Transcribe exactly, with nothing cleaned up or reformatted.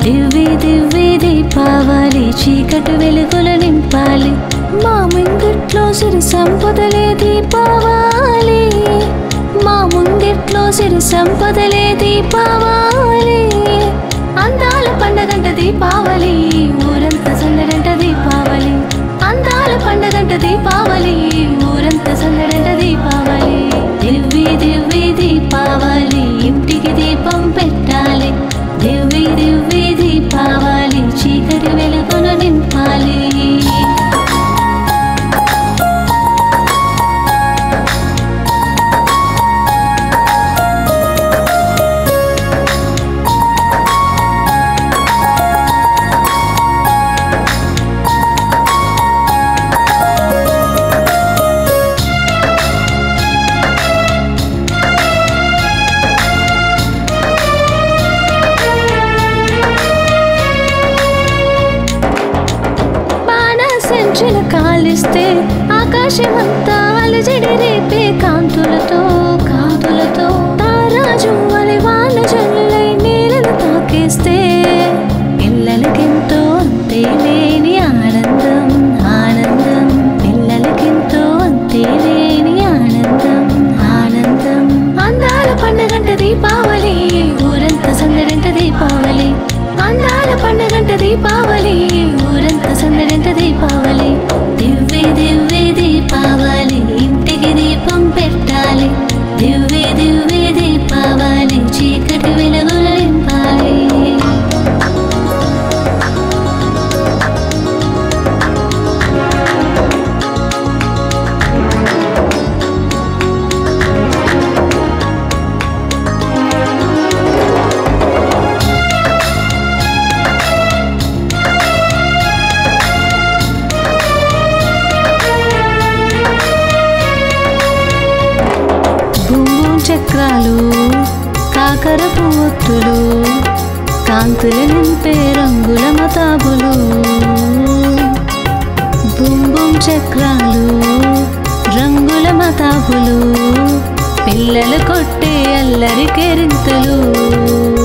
దివ్వి దివ్వి దీపావళి చీకటి వెలుగుల నింపాలి మా ముంగిట్లో సిరి సంపదలే దీపావళి మా ముంగిట్లో సిరి సంపదలే దీపావళి అందాల పండగంట దీపావళి ఊరంతా సందడంట దీపావళి అందాల పండగంట దీపావళి ఊరంతా సందడంట దీపావళి దివ్వి దివ్వి దీపావళి ఇంటికి దీపం పెట్టాలి దివ్వి దివ్వి దీపావళి చీకటి వెలుగును నింపాలి కాలిస్తే ఆకాశమంతా అలజడి రేపే కాంతులతో కాంతులతో తారాజు వలె వాన జల్లులై నేలను తాకేస్తే పిల్లలకెంతో అంతే లేని ఆనందం ఆనందం పిల్లలకెంతో అంతే లేని ఆనందం ఆనందం అందాల పండగంట దీపావళి ఊరంతా సందడంట దీపావళి అందాల పండగంట దీపావళి ఊరంతా సందడంట దీపావళి దివ్వి దివ్వి దీపావళి ఇంటికి దీపం పెట్టాలి దివ్వి దివ్వి దీపావళి చీకటి వెలుగులు నింపాలి చక్రాలు కాకరపు ఒత్తులు కాంతులు నింపే రంగుల మతాబులు బుమ్ బుమ్ చక్రాలు రంగుల మతాబులు పిల్లలు కొట్టే అల్లరి కేరింతలు